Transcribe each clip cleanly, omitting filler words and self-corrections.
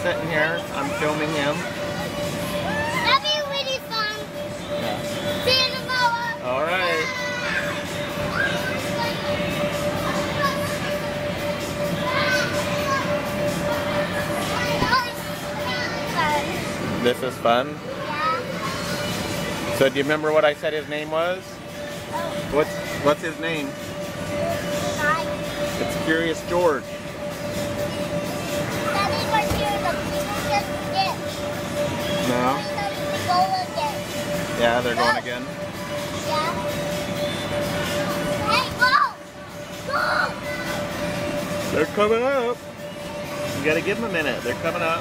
sitting here. I'm filming him. That'd be really fun. Yeah. See you tomorrow. All right. This is fun. Yeah. So do you remember what I said his name was? Oh. What's his name? Hi. It's Curious George. Daddy, right here, the people just did. No? Daddy, go again. Yeah, they're going again. Yeah. Hey, go! Go! They're coming up. You gotta give them a minute. They're coming up.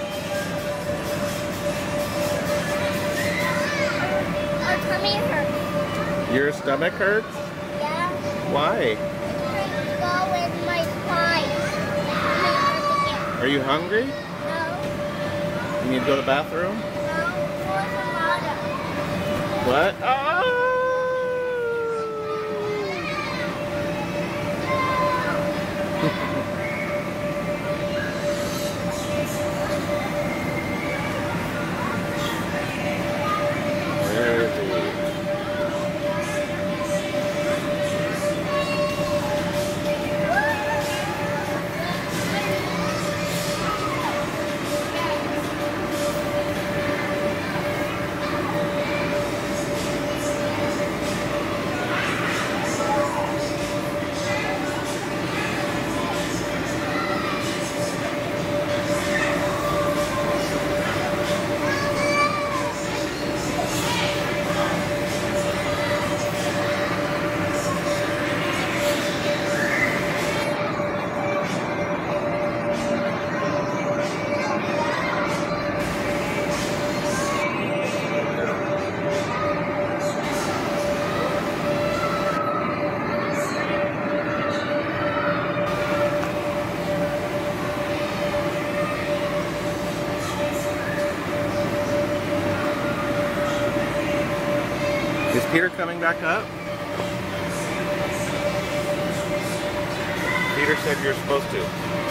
Our tummy hurts. Your stomach hurts? Yeah. Why? It's trying to go in my spine. Are you hungry? No. You need to go to the bathroom? No. For some water. What? Oh! Where is he? Is Peter coming back up? Peter said you're supposed to.